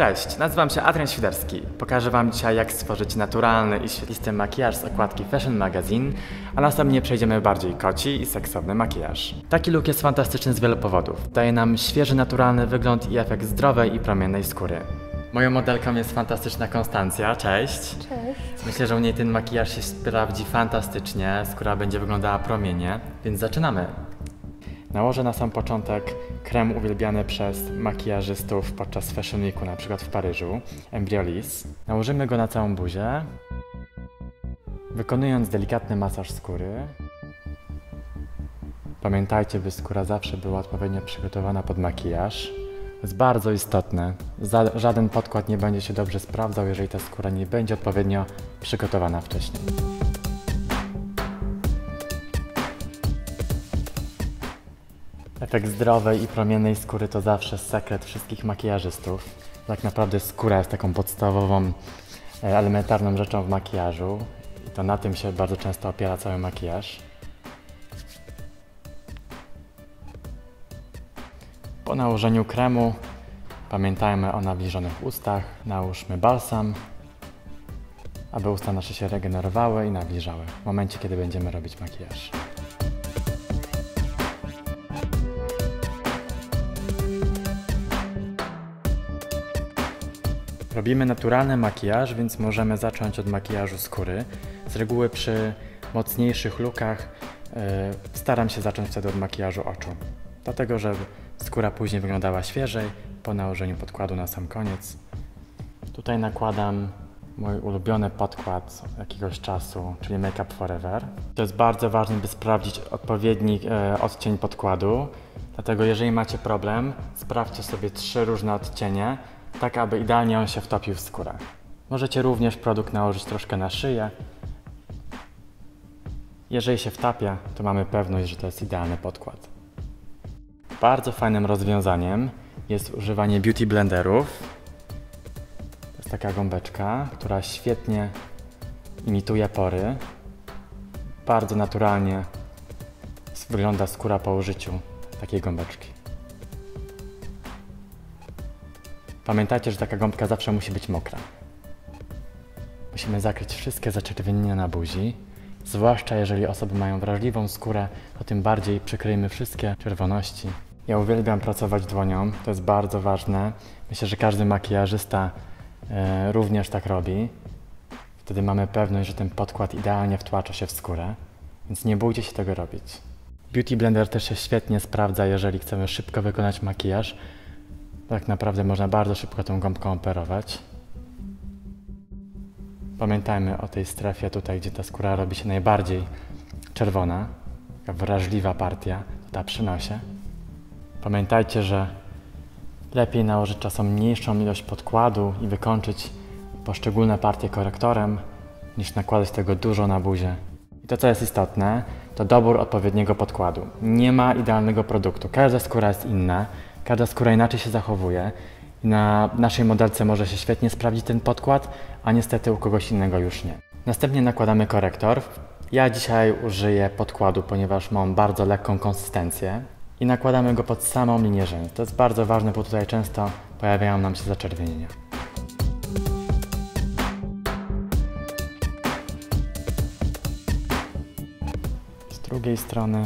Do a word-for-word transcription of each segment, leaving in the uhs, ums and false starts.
Cześć, nazywam się Adrian Świderski. Pokażę Wam dzisiaj, jak stworzyć naturalny i świetlisty makijaż z okładki Fashion Magazine, a następnie przejdziemy bardziej koci i seksowny makijaż. Taki look jest fantastyczny z wielu powodów. Daje nam świeży, naturalny wygląd i efekt zdrowej i promiennej skóry. Moją modelką jest fantastyczna Konstancja. Cześć. Cześć. Myślę, że u niej ten makijaż się sprawdzi fantastycznie, skóra będzie wyglądała promiennie, więc zaczynamy. Nałożę na sam początek krem uwielbiany przez makijażystów podczas Fashion Weeku, na przykład w Paryżu, Embryolisse. Nałożymy go na całą buzię, wykonując delikatny masaż skóry. Pamiętajcie, by skóra zawsze była odpowiednio przygotowana pod makijaż. To jest bardzo istotne. Żaden podkład nie będzie się dobrze sprawdzał, jeżeli ta skóra nie będzie odpowiednio przygotowana wcześniej. Efekt zdrowej i promiennej skóry to zawsze sekret wszystkich makijażystów. Tak naprawdę skóra jest taką podstawową, elementarną rzeczą w makijażu i to na tym się bardzo często opiera cały makijaż. Po nałożeniu kremu pamiętajmy o nawilżonych ustach, nałóżmy balsam, aby usta nasze się regenerowały i nawilżały w momencie, kiedy będziemy robić makijaż. Robimy naturalny makijaż, więc możemy zacząć od makijażu skóry. Z reguły przy mocniejszych lookach yy, staram się zacząć wtedy od makijażu oczu. Dlatego, żeby skóra później wyglądała świeżej po nałożeniu podkładu na sam koniec. Tutaj nakładam mój ulubiony podkład jakiegoś czasu, czyli Make Up For Ever. To jest bardzo ważne, by sprawdzić odpowiedni yy, odcień podkładu. Dlatego jeżeli macie problem, sprawdźcie sobie trzy różne odcienie, tak aby idealnie on się wtopił w skórę. Możecie również produkt nałożyć troszkę na szyję. Jeżeli się wtapia, to mamy pewność, że to jest idealny podkład. Bardzo fajnym rozwiązaniem jest używanie beauty blenderów. To jest taka gąbeczka, która świetnie imituje pory. Bardzo naturalnie wygląda skóra po użyciu takiej gąbeczki. Pamiętajcie, że taka gąbka zawsze musi być mokra. Musimy zakryć wszystkie zaczerwienienia na buzi, zwłaszcza jeżeli osoby mają wrażliwą skórę, to tym bardziej przykryjmy wszystkie czerwoności. Ja uwielbiam pracować dłonią, to jest bardzo ważne. Myślę, że każdy makijażysta e, również tak robi. Wtedy mamy pewność, że ten podkład idealnie wtłacza się w skórę, więc nie bójcie się tego robić. Beauty blender też się świetnie sprawdza, jeżeli chcemy szybko wykonać makijaż. Tak naprawdę można bardzo szybko tą gąbką operować. Pamiętajmy o tej strefie tutaj, gdzie ta skóra robi się najbardziej czerwona, taka wrażliwa partia, to ta przy nosie. Pamiętajcie, że lepiej nałożyć czasem mniejszą ilość podkładu i wykończyć poszczególne partie korektorem, niż nakładać tego dużo na buzię. I to, co jest istotne, to dobór odpowiedniego podkładu. Nie ma idealnego produktu, każda skóra jest inna. Każda skóra inaczej się zachowuje i na naszej modelce może się świetnie sprawdzić ten podkład, a niestety u kogoś innego już nie. Następnie nakładamy korektor. Ja dzisiaj użyję podkładu, ponieważ mam bardzo lekką konsystencję i nakładamy go pod samą linię rzęs. To jest bardzo ważne, bo tutaj często pojawiają nam się zaczerwienienia. Z drugiej strony.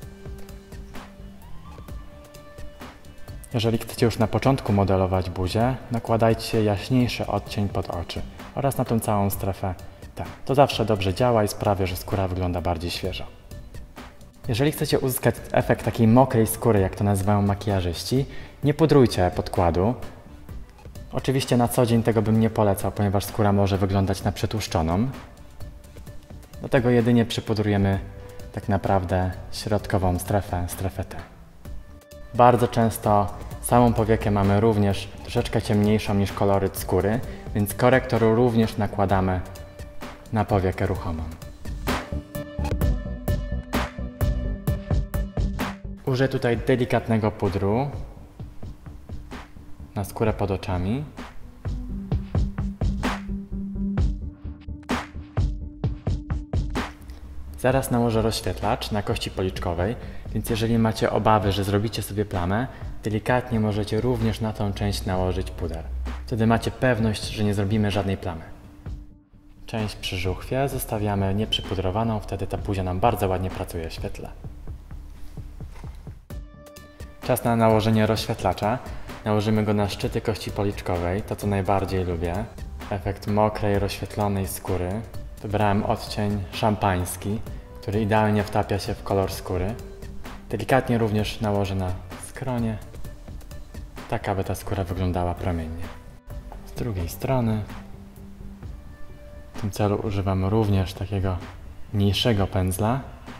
Jeżeli chcecie już na początku modelować buzię, nakładajcie jaśniejszy odcień pod oczy oraz na tą całą strefę T. To zawsze dobrze działa i sprawia, że skóra wygląda bardziej świeżo. Jeżeli chcecie uzyskać efekt takiej mokrej skóry, jak to nazywają makijażyści, nie pudrujcie podkładu. Oczywiście na co dzień tego bym nie polecał, ponieważ skóra może wyglądać na przetłuszczoną. Dlatego jedynie przypudrujemy tak naprawdę środkową strefę, strefę T. Bardzo często samą powiekę mamy również troszeczkę ciemniejszą niż koloryt skóry, więc korektor również nakładamy na powiekę ruchomą. Użyję tutaj delikatnego pudru na skórę pod oczami. Zaraz nałożę rozświetlacz na kości policzkowej, więc jeżeli macie obawy, że zrobicie sobie plamę, delikatnie możecie również na tą część nałożyć puder. To Wtedy macie pewność, że nie zrobimy żadnej plamy. Część przy żuchwie zostawiamy nieprzypudrowaną, wtedy ta buzia nam bardzo ładnie pracuje w świetle. Czas na nałożenie rozświetlacza. Nałożymy go na szczyty kości policzkowej, to co najbardziej lubię. Efekt mokrej, rozświetlonej skóry. Wybrałem odcień szampański, który idealnie wtapia się w kolor skóry. Delikatnie również nałożę na skronie, tak aby ta skóra wyglądała promiennie. Z drugiej strony w tym celu używam również takiego mniejszego pędzla.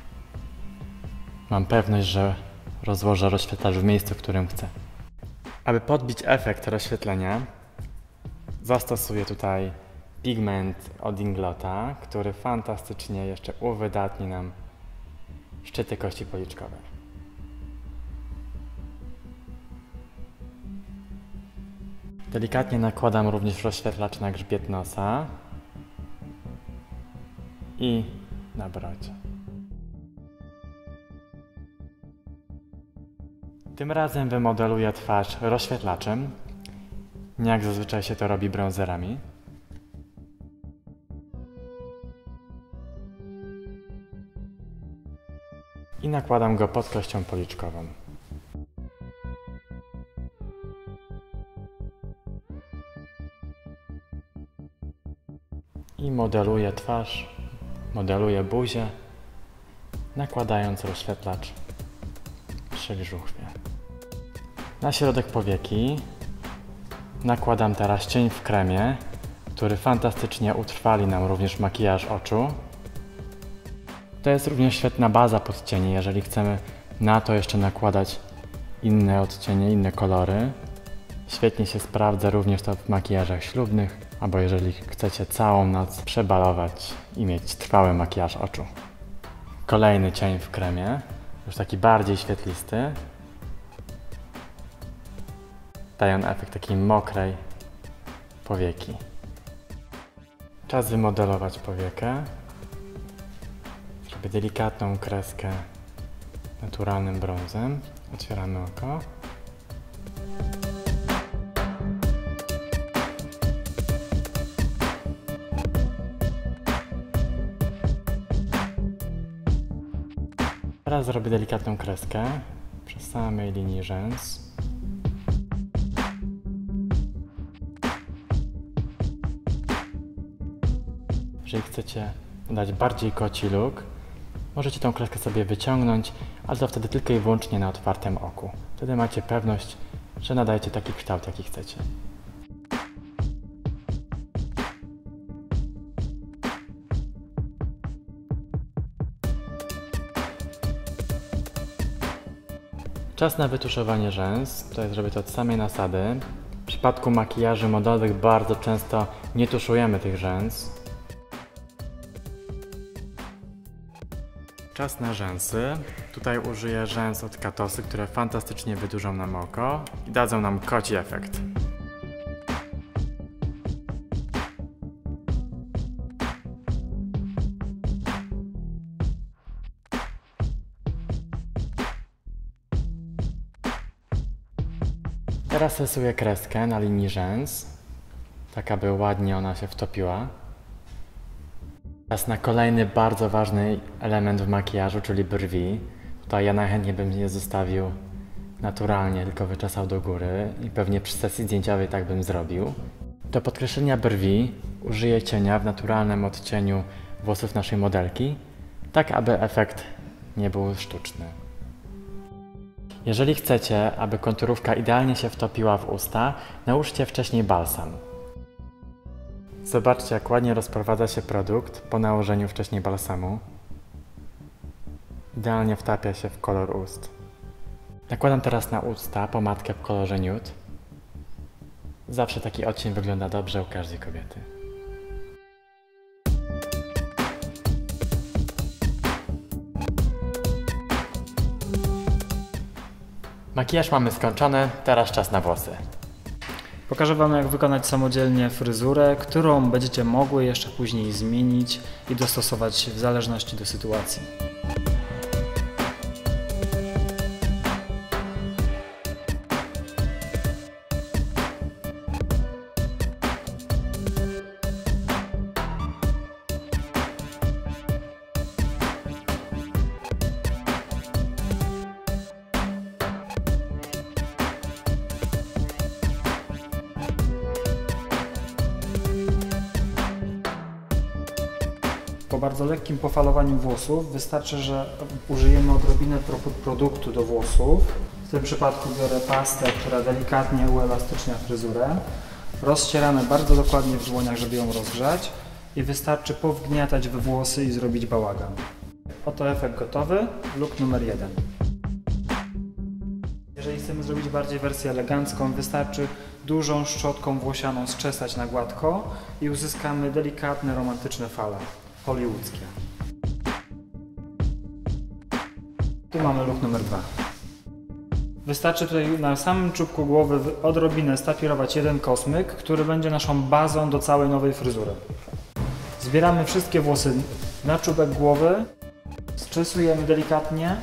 Mam pewność, że rozłożę rozświetlacz w miejscu, w którym chcę. Aby podbić efekt rozświetlenia, zastosuję tutaj pigment od Inglota, który fantastycznie jeszcze uwydatni nam szczyty kości policzkowej. Delikatnie nakładam również rozświetlacz na grzbiet nosa i na brodzie. Tym razem wymodeluję twarz rozświetlaczem, nie jak zazwyczaj się to robi bronzerami. I nakładam go pod kością policzkową. I modeluję twarz, modeluję buzię, nakładając rozświetlacz przy żuchwie. Na środek powieki nakładam teraz cień w kremie, który fantastycznie utrwali nam również makijaż oczu. To jest również świetna baza pod cienie, jeżeli chcemy na to jeszcze nakładać inne odcienie, inne kolory. Świetnie się sprawdza również to w makijażach ślubnych, albo jeżeli chcecie całą noc przebalować i mieć trwały makijaż oczu. Kolejny cień w kremie, już taki bardziej świetlisty. Daje on efekt takiej mokrej powieki. Czas wymodelować powiekę. Zrobię delikatną kreskę naturalnym brązem. Otwieramy oko. Teraz zrobię delikatną kreskę przy samej linii rzęs. Jeżeli chcecie dać bardziej koci look, możecie tą kreskę sobie wyciągnąć, ale to wtedy tylko i wyłącznie na otwartym oku. Wtedy macie pewność, że nadajecie taki kształt, jaki chcecie. Czas na wytuszowanie rzęs. Tutaj zrobię to od samej nasady. W przypadku makijaży modowych bardzo często nie tuszujemy tych rzęs. Czas na rzęsy. Tutaj użyję rzęs od Katosy, które fantastycznie wydłużą nam oko i dadzą nam koci efekt. Teraz rysuję kreskę na linii rzęs, tak aby ładnie ona się wtopiła. Teraz na kolejny bardzo ważny element w makijażu, czyli brwi. Tutaj ja najchętniej bym je zostawił naturalnie, tylko wyczesał do góry i pewnie przy sesji zdjęciowej tak bym zrobił. Do podkreślenia brwi użyję cienia w naturalnym odcieniu włosów naszej modelki, tak aby efekt nie był sztuczny. Jeżeli chcecie, aby konturówka idealnie się wtopiła w usta, nałóżcie wcześniej balsam. Zobaczcie, jak ładnie rozprowadza się produkt po nałożeniu wcześniej balsamu. Idealnie wtapia się w kolor ust. Nakładam teraz na usta pomadkę w kolorze nude. Zawsze taki odcień wygląda dobrze u każdej kobiety. Makijaż mamy skończony, teraz czas na włosy. Pokażę Wam, jak wykonać samodzielnie fryzurę, którą będziecie mogły jeszcze później zmienić i dostosować w zależności do sytuacji. Po bardzo lekkim pofalowaniu włosów wystarczy, że użyjemy odrobinę pro produktu do włosów. W tym przypadku biorę pastę, która delikatnie uelastycznia fryzurę. Rozcieramy bardzo dokładnie w dłoniach, żeby ją rozgrzać i wystarczy powgniatać we włosy i zrobić bałagan. Oto efekt gotowy, look numer jeden. Jeżeli chcemy zrobić bardziej wersję elegancką, wystarczy dużą szczotką włosianą zczesać na gładko i uzyskamy delikatne, romantyczne fale hollywoodzkie. Tu mamy look numer dwa. Wystarczy tutaj na samym czubku głowy odrobinę stapirować jeden kosmyk, który będzie naszą bazą do całej nowej fryzury. Zbieramy wszystkie włosy na czubek głowy, zczesujemy delikatnie,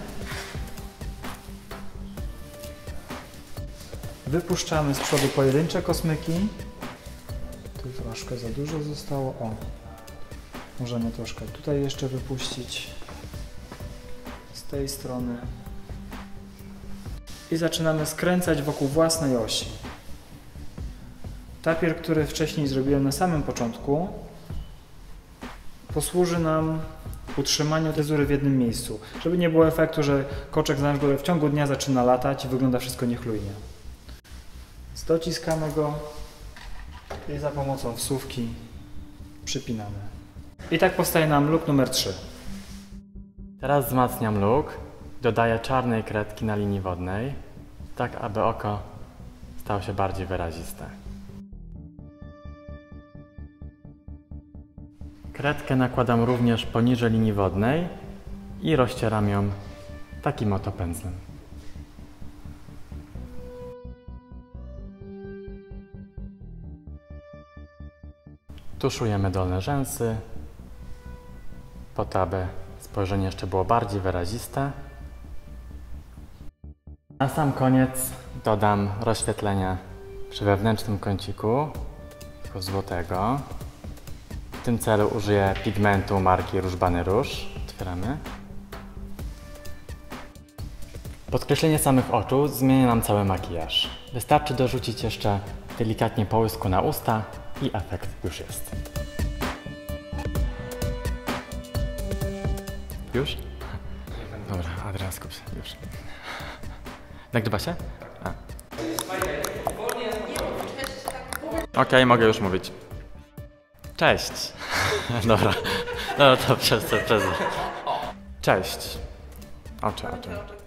wypuszczamy z przodu pojedyncze kosmyki. Tu troszkę za dużo zostało. O, możemy troszkę tutaj jeszcze wypuścić z tej strony. I zaczynamy skręcać wokół własnej osi. Tapier, który wcześniej zrobiłem na samym początku, posłuży nam utrzymaniu fryzury w jednym miejscu, żeby nie było efektu, że koczek z góry w ciągu dnia zaczyna latać i wygląda wszystko niechlujnie. Dociskamy go i za pomocą wsówki przypinamy. I tak powstaje nam look numer trzy. Teraz wzmacniam look. Dodaję czarnej kredki na linii wodnej, tak aby oko stało się bardziej wyraziste. Kredkę nakładam również poniżej linii wodnej i rozcieram ją takim oto pędzlem. Tuszujemy dolne rzęsy, po to, aby spojrzenie jeszcze było bardziej wyraziste. Na sam koniec dodam rozświetlenia przy wewnętrznym kąciku, tylko złotego. W tym celu użyję pigmentu marki Rouge Bany Rouge. Otwieramy. Podkreślenie samych oczu zmienia nam cały makijaż. Wystarczy dorzucić jeszcze delikatnie połysku na usta i efekt już jest. Już? Dobra, Adrian, skup się. Już. Nagrywa się? A. Okej, okay, mogę już mówić. Cześć. Dobra. No to przez to, przez to. Cześć. Oczy, oczy.